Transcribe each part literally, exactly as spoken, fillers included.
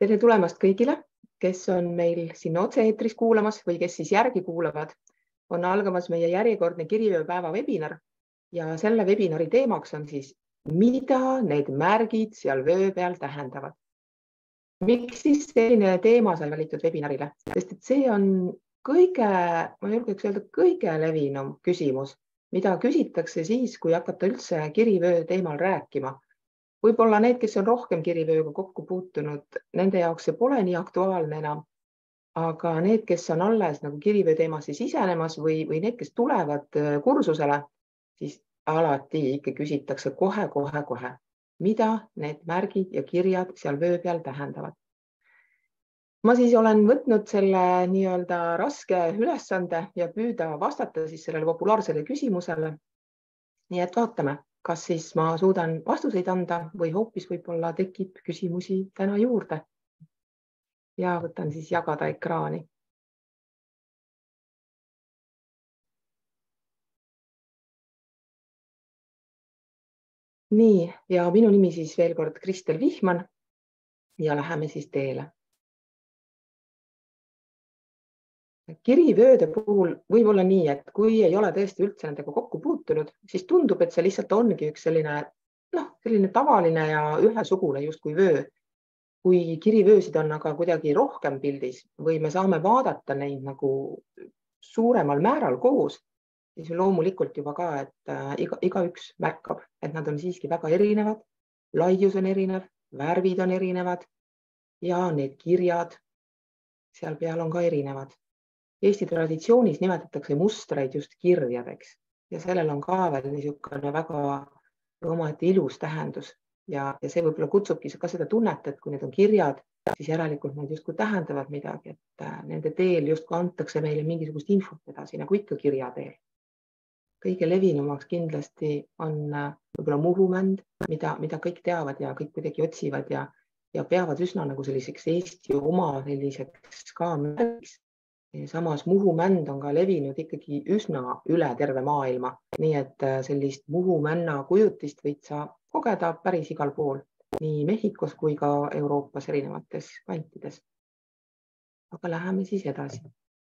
Tere tulemast kõigile, kes on meil siin otse-eetris kuulamas või kes siis järgi kuulavad. On algamas meie järjekordne kirivööpäeva webinar ja selle webinari teemaks on siis, mida need märgid seal vöö peal tähendavad. Miks siis selline teema sai valitud webinarile? Sest et see on kõige, ma julgeks öelda, kõige levinum küsimus, mida küsitakse siis, kui hakata üldse kirivöö teemal rääkima. Võib-olla need, kes on rohkem kirivööga kokku puutunud, nende jaoks see pole nii aktuaalne enam. Aga need, kes on alles nagu kirivöö teemasse sisenemas või, või need, kes tulevad kursusele, siis alati ikka küsitakse kohe, kohe, kohe, mida need märgid ja kirjad seal vöö peal tähendavad. Ma siis olen võtnud selle nii-öelda raske ülesande ja püüda vastata siis sellele populaarsele küsimusele. Nii et vaatame, kas siis ma suudan vastuseid anda või hoopis võib-olla tekib küsimusi täna juurde. Ja võtan siis jagada ekraani. Nii, ja minu nimi siis veel kord Kristel Vihman ja läheme siis teele. Kirivööde puhul võib olla nii, et kui ei ole tõesti üldse nendega kokku puutunud, siis tundub, et see lihtsalt ongi üks selline, noh, selline tavaline ja ühesugune justkui vöö. Kui kirivöösid on aga kuidagi rohkem pildis või me saame vaadata neid nagu suuremal määral koos, siis loomulikult juba ka, et iga, igaüks märkab, et nad on siiski väga erinevad, laius on erinev, värvid on erinevad ja need kirjad seal peal on ka erinevad. Eesti traditsioonis nimetatakse mustreid just kirjadeks ja sellel on ka veel niisugune väga omaette ilus tähendus ja, ja see võib-olla kutsubki ka seda tunnet, et kui need on kirjad, siis järelikult need justkui tähendavad midagi, et nende teel justkui antakse meile mingisugust infot edasi, nagu ikka kirja teel. Kõige levinumaks kindlasti on võib-olla muhumänd, mida, mida kõik teavad ja kõik kuidagi otsivad ja, ja peavad üsna nagu selliseks Eesti oma selliseks ka märgiks. Samas muhumänd on ka levinud ikkagi üsna üle terve maailma, nii et sellist muhumänna kujutist võid sa kogeda päris igal pool, nii Mehhikos kui ka Euroopas erinevates kantides. Aga läheme siis edasi.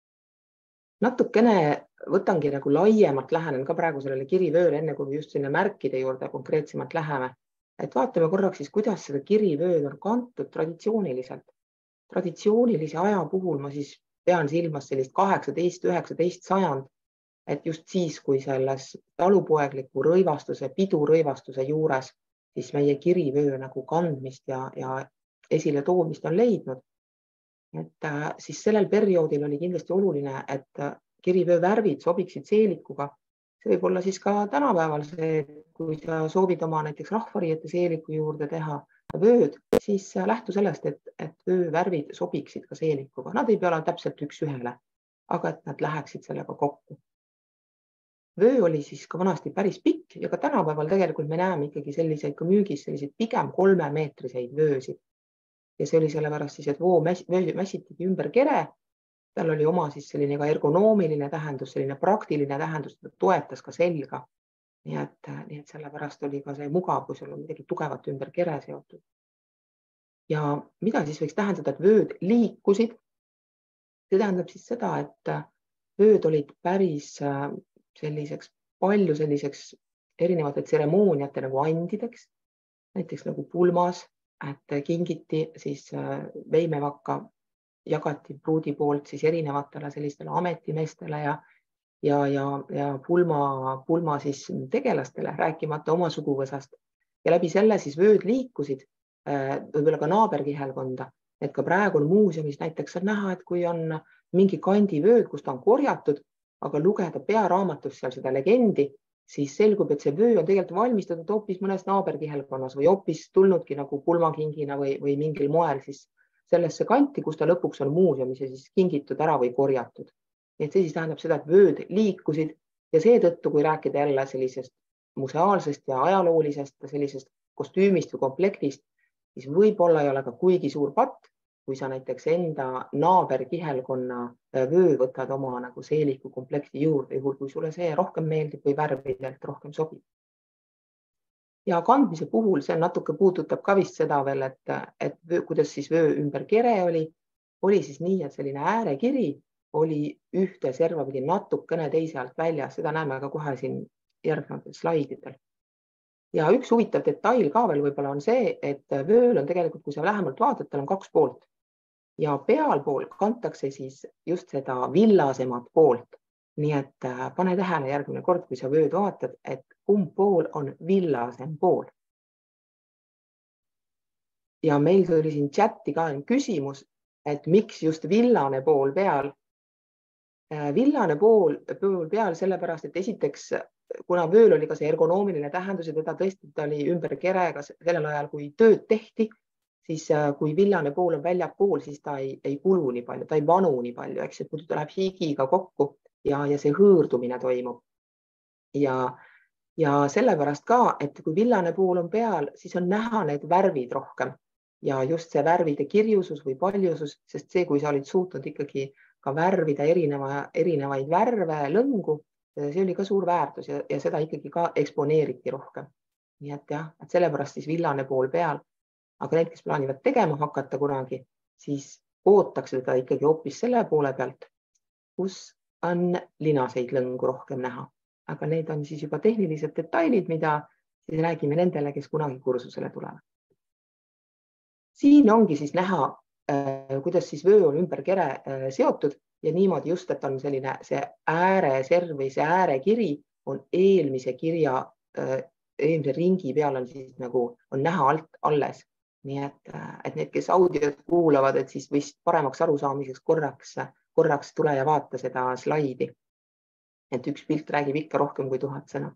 Natukene võtangi nagu laiemalt lähenen ka praegu sellele kirivööle, enne kui just sinna märkide juurde konkreetsemalt läheme. Et vaatame korraks siis, kuidas seda kirivööd on kantud traditsiooniliselt. Traditsioonilise aja puhul ma siis pean silmas sellist kaheksateist üheksateist sajand, et just siis, kui selles talupoegliku rõivastuse, pidurõivastuse juures, siis meie kirivöö nagu kandmist ja, ja esile toomist on leidnud. Et siis sellel perioodil oli kindlasti oluline, et kirivöö värvid sobiksid seelikuga. See võib olla siis ka tänapäeval see, kui sa soovid oma näiteks rahvariiete seeliku juurde teha vööd, siis lähtu sellest, et, et vöövärvid sobiksid ka seelikuga. Nad ei pea olla täpselt üks ühele, aga et nad läheksid sellega kokku. Vöö oli siis ka vanasti päris pikk ja ka tänapäeval tegelikult me näeme ikkagi selliseid ka müügis selliseid pigem kolmemeetriseid vöösid. Ja see oli sellepärast siis, et voo mässitigi ümber kere. Tal oli oma siis selline ka ergonoomiline tähendus, selline praktiline tähendus, ta toetas ka selga. Nii et, nii et sellepärast oli ka see mugav, kui sul on midagi tugevat ümber kere seotud. Ja mida siis võiks tähendada, et vööd liikusid? See tähendab siis seda, et vööd olid päris selliseks, palju selliseks erinevate tseremooniate nagu andideks, näiteks nagu pulmas, et kingiti siis veimevakka jagati pruudi poolt siis erinevatele sellistele ametimeestele ja ja, ja, ja pulma, pulma siis tegelastele, rääkimata oma suguvõsast. Ja läbi selle siis vööd liikusid võib-olla ka naaberkihelkonda, et ka praegu on muuseumis näiteks näha, et kui on mingi kandi vööd, kus ta on korjatud, aga lugeda pearaamatust seal seda legendi, siis selgub, et see vöö on tegelikult valmistatud hoopis mõnes naaberkihelkonnas või hoopis tulnudki nagu pulmakingina või, või mingil moel siis sellesse kanti, kus ta lõpuks on muuseumis ja siis kingitud ära või korjatud. Et see siis tähendab seda, et vööd liikusid ja seetõttu, kui rääkida jälle sellisest museaalsest ja ajaloolisest sellisest kostüümist või komplektist, siis võib-olla ei ole ka kuigi suur patt, kui sa näiteks enda naaberkihelkonna vöö võtad oma nagu seeliku komplekti juurde, juhul kui sulle see rohkem meeldib või värvidelt rohkem sobib. Ja kandmise puhul see natuke puudutab ka vist seda veel, et, et vöö, kuidas siis vöö ümber kere oli, oli siis nii, et selline äärekiri oli ühte serva pidi natukene teise alt väljas, seda näeme ka kohe siin järgnevatel slaididel. Ja üks huvitav detail ka veel võib-olla on see, et vööl on tegelikult, kui sa lähemalt vaatad, tal on kaks poolt ja pealpool kantakse siis just seda villasemat poolt. Nii et pane tähele järgmine kord, kui sa vööd vaatad, et kumb pool on villasem pool. Ja meil tuli siin chatti ka küsimus, et miks just villane pool peal. Villane pool, pool peal sellepärast, et esiteks, kuna vööl oli ka see ergonoomiline tähendus ja teda tõesti ta oli ümber kerega sellel ajal, kui tööd tehti, siis kui villane pool on väljapool, siis ta ei, ei kulu nii palju, ta ei vanu nii palju, eks, et muidu ta läheb higiga kokku ja, ja see hõõrdumine toimub. Ja, ja sellepärast ka, et kui villane pool on peal, siis on näha need värvid rohkem ja just see värvide kirjusus või paljusus, sest see, kui sa olid suutnud ikkagi ka värvida erineva, erinevaid värve, lõngu, see oli ka suur väärtus ja, ja seda ikkagi ka eksponeeriti rohkem. Nii et jah, et sellepärast siis villane pool peal. Aga need, kes plaanivad tegema hakata kunagi, siis ootaks seda ikkagi hoopis selle poole pealt, kus on linaseid lõngu rohkem näha. Aga need on siis juba tehnilised detailid, mida siis räägime nendele, kes kunagi kursusele tulevad. Siin ongi siis näha, kuidas siis vöö on ümber kere seotud ja niimoodi just, et on selline see ääreserv või see äärekiri on eelmise kirja, eelmise ringi peal on siis nagu on näha alt alles. Nii et, et need, kes audiot kuulavad, et siis vist paremaks arusaamiseks korraks, korraks tule ja vaata seda slaidi. Et üks pilt räägib ikka rohkem kui tuhat sõna.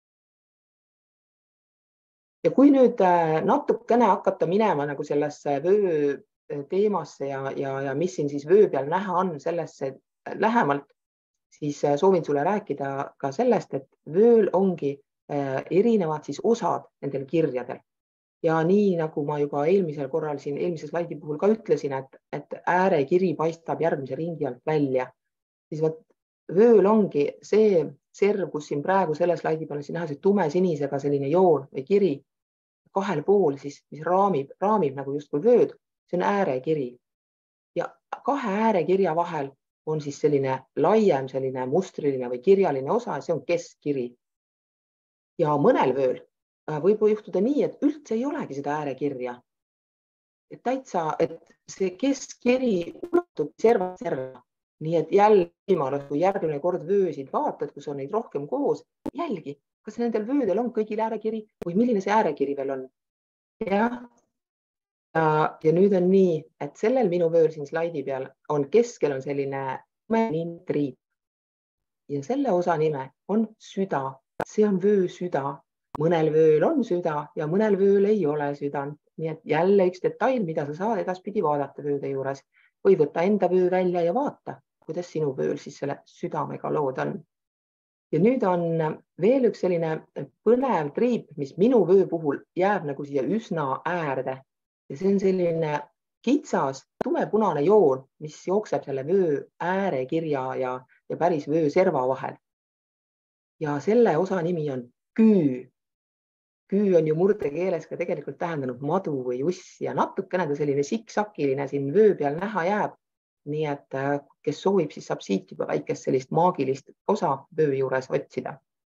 Ja kui nüüd natukene hakata minema nagu sellesse vöö teemasse ja, ja, ja mis siin siis vöö peal näha on sellesse lähemalt, siis soovin sulle rääkida ka sellest, et vööl ongi erinevad siis osad nendel kirjadel. Ja nii nagu ma juba eelmisel korral siin eelmise slaidi puhul ka ütlesin, et, et äärekiri paistab järgmise ringi alt välja, siis võt, vööl ongi see serv, kus siin praegu selle slaidi peal siin näha see tume sinisega selline joon või kiri kahel pool, siis, mis raamib, raamib nagu justkui vööd, see on äärekiri. Ja kahe äärekirja vahel on siis selline laiem, selline mustriline või kirjaline osa, see on keskkiri. Ja mõnel vööl võib juhtuda nii, et üldse ei olegi seda äärekirja. Et täitsa, et see keskkiri ulatub serva serva. Nii et jälle võimalus, kui järgmine kord vöösid vaatad, kus on neid rohkem koos, jälgi, kas nendel vöödel on kõigil äärekiri või milline see äärekiri veel on. Ja, ja, ja nüüd on nii, et sellel minu vööl siin slaidi peal on keskel on selline triip. Ja selle osa nime on süda. See on vöö süda. Mõnel vööl on süda ja mõnel vööl ei ole südant. Nii et jälle üks detail, mida sa saad edaspidi vaadata vööde juures või võtta enda vöö välja ja vaata, kuidas sinu vööl siis selle südamega lood on. Ja nüüd on veel üks selline põnev triip, mis minu vöö puhul jääb nagu siia üsna äärde. Ja see on selline kitsas tumepunane joon, mis jookseb selle vöö äärekirja ja, ja päris vöö serva vahel. Ja selle osa nimi on küü. Küü on ju murdekeeles ka tegelikult tähendanud madu või uss ja natukene ta selline siksakiline siin vöö peal näha jääb. Nii et kes soovib, siis saab siit juba väikest sellist maagilist osa vöö juures otsida.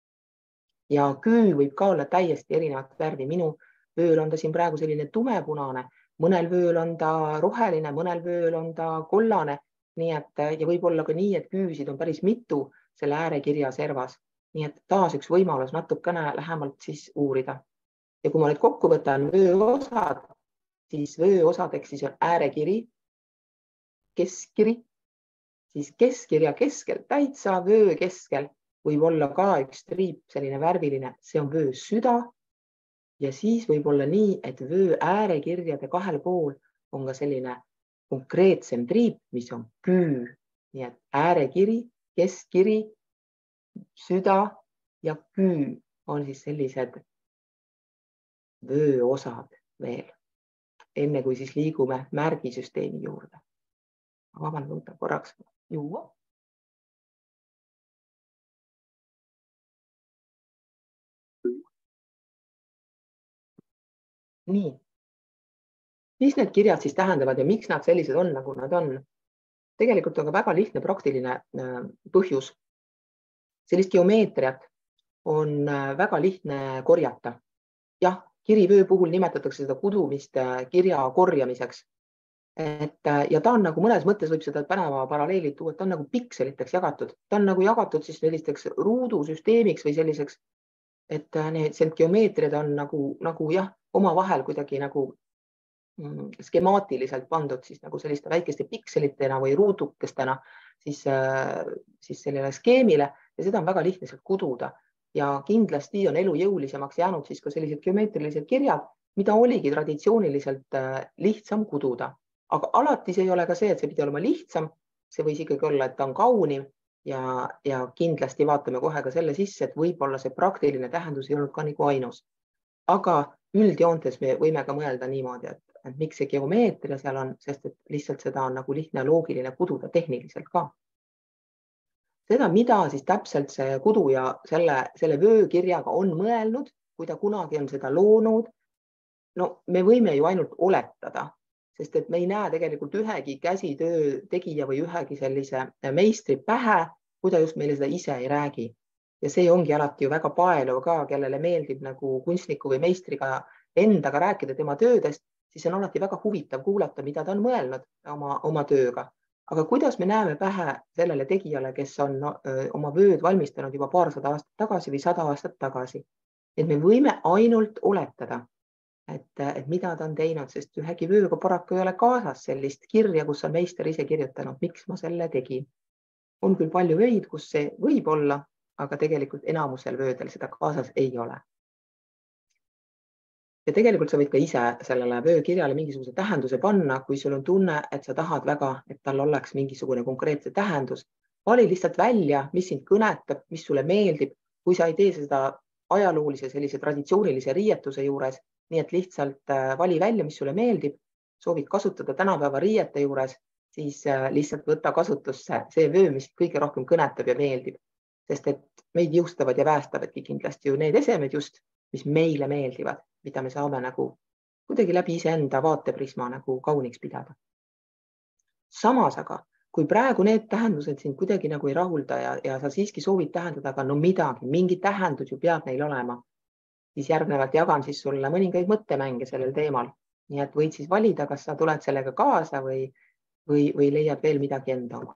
Ja küü võib ka olla täiesti erinevat värvi. Minu vööl on ta siin praegu selline tumepunane, mõnel vööl on ta roheline, mõnel vööl on ta kollane. Nii et, ja võib olla ka nii, et küüsid on päris mitu selle äärekirja servas. Nii et taas üks võimalus natukene lähemalt siis uurida. Ja kui ma nüüd kokku võtan vöö osad, siis vöö osadeks siis on äärekiri, keskkiri, siis keskkirja keskel, täitsa vöö keskel võib olla ka üks triip, selline värviline, see on vöö süda. Ja siis võib olla nii, et vöö äärekirjade kahel pool on ka selline konkreetsem triip, mis on küü. Nii et äärekiri, keskkiri, süda ja küü on siis sellised vöö osad veel, enne kui siis liigume märgisüsteemi juurde. Vabandan, võtan korraks juua. Nii. Mis need kirjad siis tähendavad ja miks nad sellised on, nagu nad on? Tegelikult on ka väga lihtne praktiline põhjus. Sellist geomeetriat on väga lihtne korjata. Jah, kirivöö puhul nimetatakse seda kudumist kirja korjamiseks. Et, ja ta on nagu mõnes mõttes võib seda tänava paralleeli tuua, et ta on nagu pikseliteks jagatud. Ta on nagu jagatud siis sellisteks ruudusüsteemiks või selliseks, et need geomeetriad on nagu, nagu jah, oma vahel kuidagi nagu skemaatiliselt pandud siis nagu selliste väikeste pikselitena või ruudukestena siis, siis sellele skeemile ja seda on väga lihtne sealt kududa. Ja kindlasti on elu jõulisemaks jäänud siis ka sellised geomeetrilised kirjad, mida oligi traditsiooniliselt lihtsam kududa. Aga alati see ei ole ka see, et see pidi olema lihtsam, see võis ikkagi olla, et ta on kaunim ja, ja kindlasti vaatame kohe ka selle sisse, et võib-olla see praktiline tähendus ei olnud ka nagu ainus. Aga üldjoontes me võime ka mõelda niimoodi, et, et miks see geomeetria seal on, sest et lihtsalt seda on nagu lihtne loogiline kududa tehniliselt ka. Seda, mida siis täpselt see kuduja selle, selle vöökirjaga on mõelnud, kui ta kunagi on seda loonud, no me võime ju ainult oletada, sest et me ei näe tegelikult ühegi käsitöö tegija või ühegi sellise meistri pähe, kui ta just meile seda ise ei räägi. Ja see ongi alati ju väga paeluv ka, kellele meeldib nagu kunstniku või meistriga endaga rääkida tema töödest, siis on alati väga huvitav kuulata, mida ta on mõelnud oma, oma tööga. Aga kuidas me näeme pähe sellele tegijale, kes on no, oma vööd valmistanud juba paarsada aastat tagasi või sada aastat tagasi? Et me võime ainult oletada, et, et mida ta on teinud, sest ühegi vööga paraku ei ole kaasas sellist kirja, kus on meister ise kirjutanud, miks ma selle tegin. On küll palju vöid, kus see võib olla, aga tegelikult enamusel vöödel seda kaasas ei ole. Ja tegelikult sa võid ka ise sellele vöökirjale mingisuguse tähenduse panna, kui sul on tunne, et sa tahad väga, et tal oleks mingisugune konkreetse tähendus. Vali lihtsalt välja, mis sind kõnetab, mis sulle meeldib, kui sa ei tee seda ajaloolise sellise traditsioonilise riietuse juures, nii et lihtsalt vali välja, mis sulle meeldib, soovid kasutada tänapäeva riiete juures, siis lihtsalt võta kasutusse see vöö, mis kõige rohkem kõnetab ja meeldib. Sest et meid jõustavad ja päästavadki kindlasti ju need esemed just, mis meile meeldivad, mida me saame nagu kuidagi läbi iseenda vaateprisma nagu kauniks pidada. Samas aga, kui praegu need tähendused sind kuidagi nagu ei rahulda ja, ja sa siiski soovid tähendada, aga no midagi, mingi tähendus ju peab neil olema, siis järgnevalt jagan siis sulle mõningaid mõttemänge sellel teemal. Nii et võid siis valida, kas sa tuled sellega kaasa või, või, või leiad veel midagi enda oma.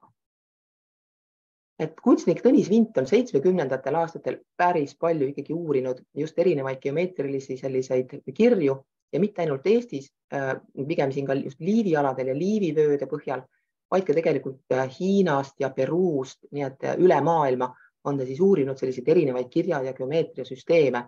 Et kunstnik Tõnis Vint on seitsmekümnendatel aastatel päris palju ikkagi uurinud just erinevaid geomeetrilisi selliseid kirju ja mitte ainult Eestis, pigem siin ka just liivialadel ja liivivööde põhjal, vaid ka tegelikult Hiinast ja Peruust, nii et üle maailma on ta siis uurinud selliseid erinevaid kirja- ja geomeetriasüsteeme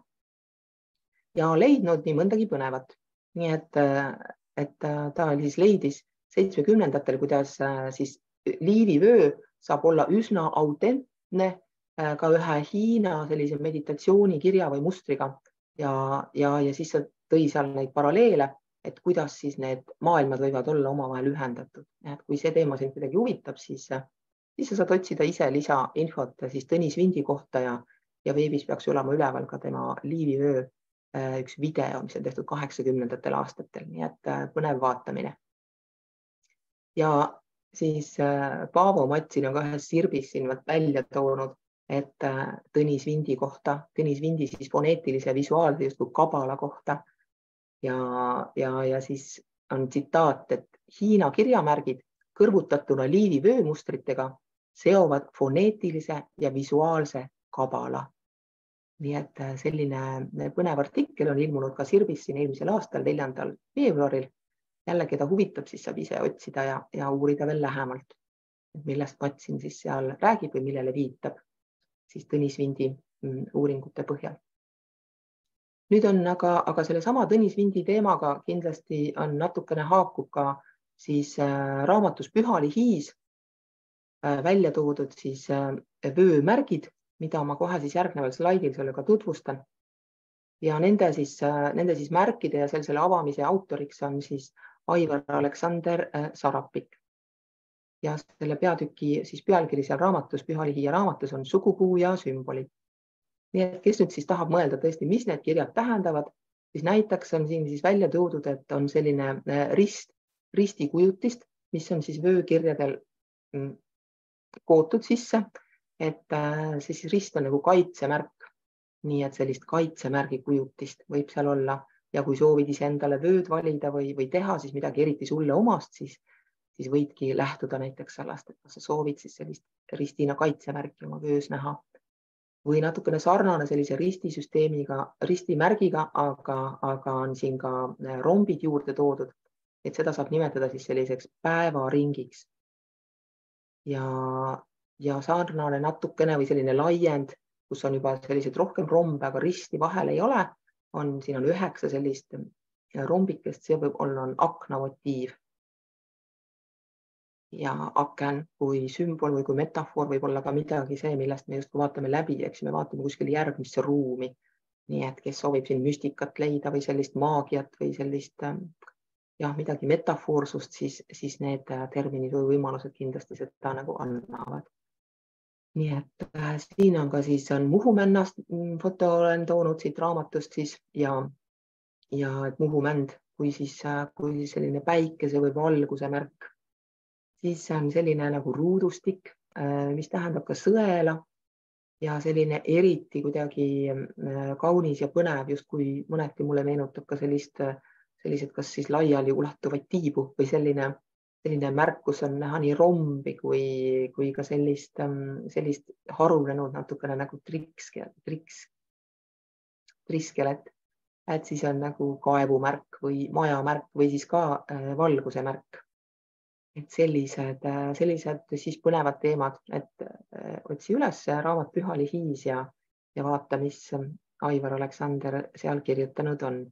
ja leidnud nii mõndagi põnevat. Nii et, et ta siis leidis seitsmekümnendatel, kuidas siis liivivöö saab olla üsna autentne ka ühe Hiina sellise meditatsioonikirja või mustriga ja, ja, ja siis tõi seal neid paralleele, et kuidas siis need maailmad võivad olla omavahel ühendatud. Et kui see teema sind kuidagi huvitab, siis, siis sa saad otsida ise lisainfot siis Tõnis Vindi kohta ja, ja veebis peaks olema üleval ka tema liivivöö üks video, mis on tehtud kaheksakümnendatel aastatel, nii et põnev vaatamine. Ja siis Paavo Matsin on ka ühes sirbis siin välja toonud, et Tõnis Vindi kohta, Tõnis Vindi siis foneetilise visuaalse justkui kabala kohta ja, ja, ja siis on tsitaat, et Hiina kirjamärgid kõrvutatuna liivivöömustritega seovad foneetilise ja visuaalse kabala. Nii et selline põnev artikkel on ilmunud ka sirbis siin eelmisel aastal, neljandal veebruaril. Jälle, keda huvitab, siis saab ise otsida ja, ja uurida veel lähemalt, millest Matsin siis seal räägib või millele viitab siis Tõnis Vindi uuringute põhjal. Nüüd on aga, aga selle sama Tõnis Vindi teemaga kindlasti on natukene haakub ka siis raamatus Pühali hiis välja toodud siis vöömärgid, mida ma kohe siis järgneval slaidil sellega tutvustan. Ja nende siis, nende siis märkide ja selle avamise autoriks on siis Aivar Aleksander Sarapik. Ja selle peatüki siis pealkiri seal raamatus, Pühali hiie raamatus on sugupuu ja sümbolid. Nii et kes nüüd siis tahab mõelda tõesti, mis need kirjad tähendavad, siis näiteks on siin siis välja toodud, et on selline rist, ristikujutist, mis on siis vöökirjadel kootud sisse, et siis rist on nagu kaitsemärk, nii et sellist kaitsemärgi kujutist võib seal olla ja kui soovid ise endale vööd valida või, või teha siis midagi eriti sulle omast, siis, siis võidki lähtuda näiteks sellest, et kas sa soovid siis sellist ristina kaitsemärki oma vöös näha või natukene sarnane sellise ristisüsteemiga, ristimärgiga, aga, aga on siin ka rombid juurde toodud, et seda saab nimetada siis selliseks päevaringiks. Ja, ja sarnane natukene või selline laiend, kus on juba sellised rohkem rombe, aga risti vahel ei ole, on, siin on üheksa sellist rombikest, see võib olla on aknamotiiv. Ja aken kui sümbol või kui metafoor võib olla ka midagi see, millest me just vaatame läbi, eks me vaatame kuskil järgmisse ruumi. Nii et kes soovib siin müstikat leida või sellist maagiat või sellist jah, midagi metafoorsust, siis, siis need terminid või võimalused kindlasti seda nagu annavad. Nii et äh, siin on ka siis on Muhumännast foto olen toonud siit raamatust siis ja, ja et Muhumänd kui siis, kui siis selline päikese või valguse märk. Siis on selline nagu ruudustik, äh, mis tähendab ka sõela ja selline eriti kuidagi äh, kaunis ja põnev, just kui mõneti mulle meenutab ka sellist, sellised kas siis laiali ulatuvaid tiibu või selline selline märk, kus on näha nii rombi kui, kui ka sellist, sellist harunenud natukene nagu triks, triks, triskelet, et siis on nagu kaevumärk või majamärk või siis ka valguse märk. Et sellised, sellised siis põnevad teemad, et otsi üles raamat Püha Lihiis ja, ja vaata, mis Aivar Aleksander seal kirjutanud on.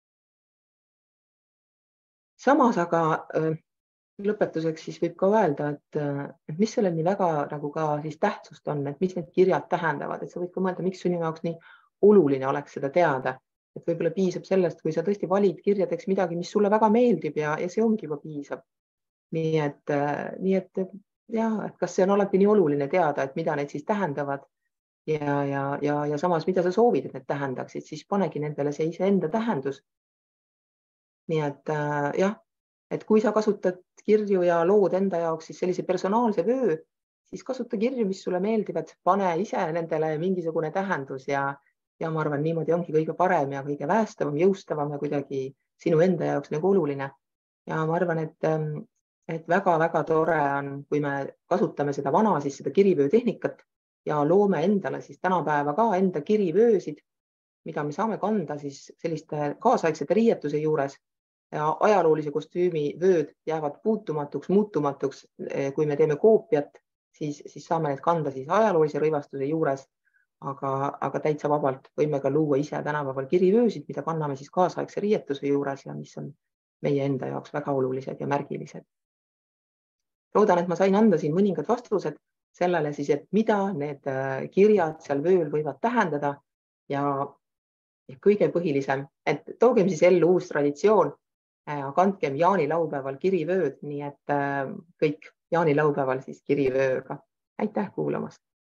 Samas aga lõpetuseks siis võib ka öelda, et, et mis sellel nii väga nagu ka siis tähtsust on, et mis need kirjad tähendavad, et sa võid ka mõelda, miks sinu jaoks nii oluline oleks seda teada, et võib-olla piisab sellest, kui sa tõesti valid kirjadeks midagi, mis sulle väga meeldib ja, ja see ongi juba piisab. Nii et, nii et ja, et kas see on alati nii oluline teada, et mida need siis tähendavad ja, ja, ja, ja samas, mida sa soovid, et need tähendaksid, siis panegi nendele see iseenda tähendus. Nii et jah, et kui sa kasutad kirju ja lood enda jaoks siis sellise personaalse vöö, siis kasuta kirju, mis sulle meeldivad, pane ise nendele mingisugune tähendus ja, ja ma arvan, niimoodi ongi kõige parem ja kõige väestavam, jõustavam ja kuidagi sinu enda jaoks nagu oluline. Ja ma arvan, et, et väga-väga tore on, kui me kasutame seda vana, siis seda kirivöö tehnikat ja loome endale siis tänapäeva ka enda kirivöösid, mida me saame kanda siis selliste kaasaegsete riietuse juures. Ja ajaloolise kostüümi vööd jäävad puutumatuks, muutumatuks. Kui me teeme koopiat, siis, siis saame need kanda siis ajaloolise rõivastuse juures, aga, aga täitsa vabalt võime ka luua ise tänapäeval kirivöösid, mida kanname siis kaasaegse riietuse juures ja mis on meie enda jaoks väga olulised ja märgilised. Loodan, et ma sain anda siin mõningad vastused sellele siis, et mida need kirjad seal vööl võivad tähendada ja, ja kõige põhilisem, et toogem siis ellu uus traditsioon. Kandkem jaanilaupäeval kirivööd, nii et kõik jaanilaupäeval siis kirivööga. Aitäh kuulamast!